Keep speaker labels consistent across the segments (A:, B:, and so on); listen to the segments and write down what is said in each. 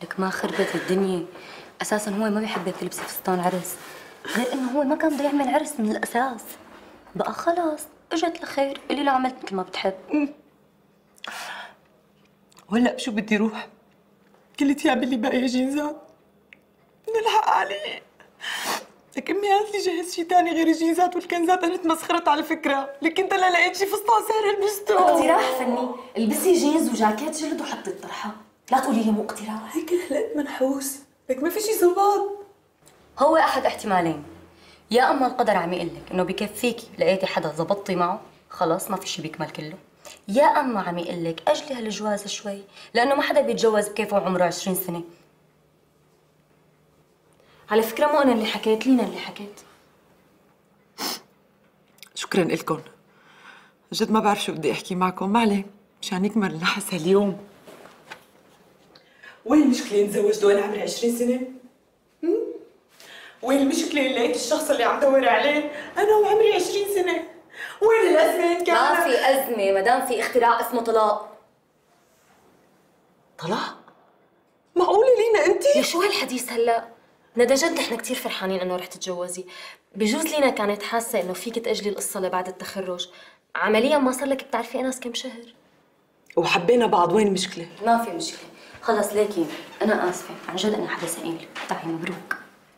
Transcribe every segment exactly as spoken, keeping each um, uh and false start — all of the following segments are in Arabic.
A: لك ما خربت الدنيا. اساسا هو ما بيحبك تلبسي فستان عرس، غير انه هو ما كان بده يعمل عرس من الاساس. بقى خلاص اجت لخير، قولي له عملت مثل ما بتحب.
B: وهلا بشو بدي روح؟ كل ثيابي اللي باقيه جينزات، بدنا الحق عليه. لك امي قالت لي جهز شي ثاني غير الجينزات والكنزات، انا تمسخرت على فكره، لك انت لا لقيت شي فستان سهل لبسته.
C: اقتراح فني، البسي جينز وجاكيت جلد وحطي الطرحه، لا تقولي لي مو اقتراح.
B: هيك هالقد منحوس، لك ما في شي زباط.
A: هو احد احتمالين، يا اما القدر عم يقول لك انه بكفيكي لقيتي حدا زبطتي معه خلاص ما في شي بيكمل كله، يا اما عم يقول لك اجلي هالجواز شوي لانه ما حدا بيتجوز بكيفه وعمره عشرين سنه.
C: على فكره مو انا اللي حكيت، لينا اللي حكيت.
B: شكرا لكم، جد ما بعرف شو بدي احكي معكم، ما عليه مشان يكمل النحس هاليوم. وين المشكله نتزوج وانا عمري عشرين سنه؟ وين المشكله اللي لقيت الشخص اللي عم دور عليه انا وعمري عشرين سنه؟ وين الازمه إن كان؟
C: ما في ازمه ما دام في اختراع اسمه طلاق.
B: طلاق؟ معقوله لينا انت؟
C: يا شو هالحديث هلا؟ ندى جد نحن كثير فرحانين انه رح تتجوزي، بجوز لينا كانت حاسه انه فيك تاجلي القصه لبعد التخرج، عمليا ما صار لك بتعرفي انس كم شهر.
B: وحبينا بعض، وين المشكله؟
A: ما في مشكله، خلص ليكي انا اسفه عن جد، انا حدا ثقيل. تعي مبروك.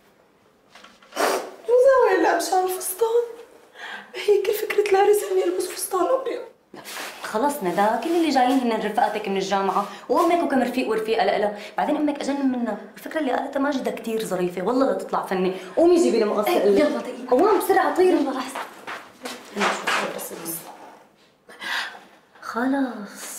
B: مزاوية لا مشان الفستان، هي كل فكره العرس اني البس فستان ابيض.
A: خلص ندى، كل اللي جايين هن رفقاتك من الجامعه وامك وكم رفيق ورفيقه لها، بعدين امك اجن منها. الفكره اللي قالتها ماجده كثير ظريفه والله لا تطلع فني. قومي جيبي لي مقص.
C: ايه يلا دقيقه
A: قوام بسرعه طيري.
C: يلا لحظه.
A: خلص